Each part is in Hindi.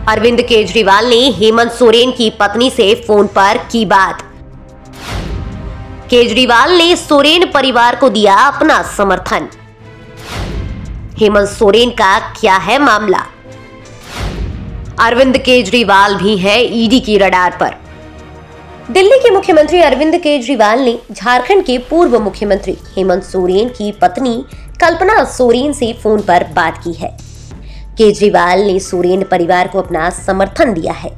अरविंद केजरीवाल ने हेमंत सोरेन की पत्नी से फोन पर की बात। केजरीवाल ने सोरेन परिवार को दिया अपना समर्थन। हेमंत सोरेन का क्या है मामला? अरविंद केजरीवाल भी हैं ईडी की रडार पर। दिल्ली के मुख्यमंत्री अरविंद केजरीवाल ने झारखंड के पूर्व मुख्यमंत्री हेमंत सोरेन की पत्नी कल्पना सोरेन से फोन पर बात की है। केजरीवाल ने सोरेन परिवार को अपना समर्थन दिया है।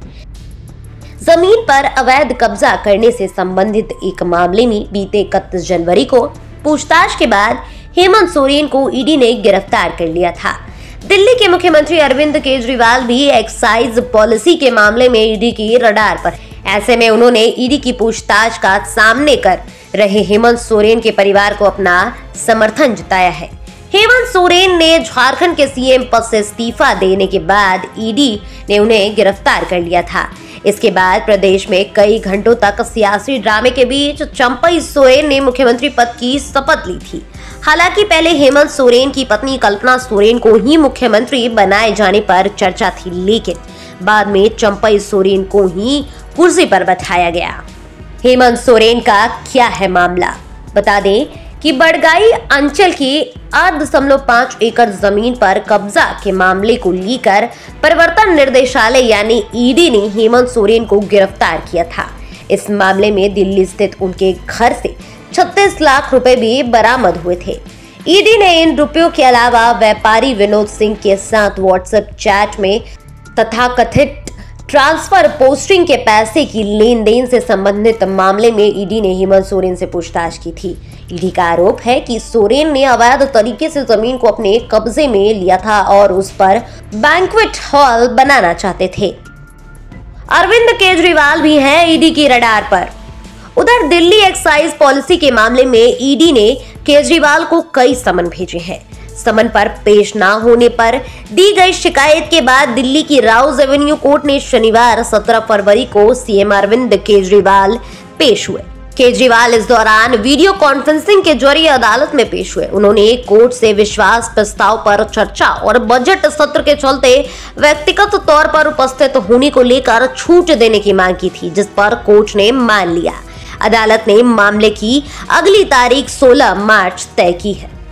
जमीन पर अवैध कब्जा करने से संबंधित एक मामले में बीते 31 जनवरी को पूछताछ के बाद हेमंत सोरेन को ईडी ने गिरफ्तार कर लिया था। दिल्ली के मुख्यमंत्री अरविंद केजरीवाल भी एक्साइज पॉलिसी के मामले में ईडी की रडार पर। ऐसे में उन्होंने ईडी की पूछताछ का सामने कर रहे हेमंत सोरेन के परिवार को अपना समर्थन जताया है। हेमंत सोरेन ने झारखंड के सीएम पद से इस्तीफा देने के बाद ईडी ने उन्हें गिरफ्तार कर लिया था। इसके बाद प्रदेश में कई घंटों तक सियासी ड्रामे के बीच चंपई सोरेन ने मुख्यमंत्री पद की शपथ ली थी। हालांकि पहले हेमंत सोरेन की पत्नी कल्पना सोरेन को ही मुख्यमंत्री बनाए जाने पर चर्चा थी, लेकिन बाद में चंपई सोरेन को ही कुर्सी पर बैठाया गया। हेमंत सोरेन का क्या है मामला? बता दें कि बड़गाई अंचल की 8.5 एकड़ जमीन पर कब्जा के मामले को लेकर प्रवर्तन निर्देशालय यानी ईडी ने हेमंत सोरेन को गिरफ्तार किया था। इस मामले में दिल्ली स्थित उनके घर से 36 लाख रुपए भी बरामद हुए थे। ईडी ने इन रुपयों के अलावा व्यापारी विनोद सिंह के साथ व्हाट्सएप चैट में तथाकथित ट्रांसफर पोस्टिंग के पैसे की लेन देन से संबंधित मामले में ईडी ने हेमंत सोरेन से पूछताछ की थी। ईडी का आरोप है कि सोरेन ने अवैध तरीके से जमीन को अपने कब्जे में लिया था और उस पर बैंक्वेट हॉल बनाना चाहते थे। अरविंद केजरीवाल भी हैं ईडी की रडार पर। उधर दिल्ली एक्साइज पॉलिसी के मामले में ईडी ने केजरीवाल को कई समन भेजे हैं। समन पर पेश न होने पर दी गई शिकायत के बाद दिल्ली की राउज एवेन्यू कोर्ट ने शनिवार 17 फरवरी को सीएम अरविंद केजरीवाल पेश हुए। केजरीवाल इस दौरान वीडियो कॉन्फ्रेंसिंग के जरिए अदालत में पेश हुए। उन्होंने कोर्ट से विश्वास प्रस्ताव पर चर्चा और बजट सत्र के चलते व्यक्तिगत तौर पर उपस्थित होने को लेकर छूट देने की मांग की थी, जिस पर कोर्ट ने मान लिया। अदालत ने मामले की अगली तारीख 16 मार्च तय की है।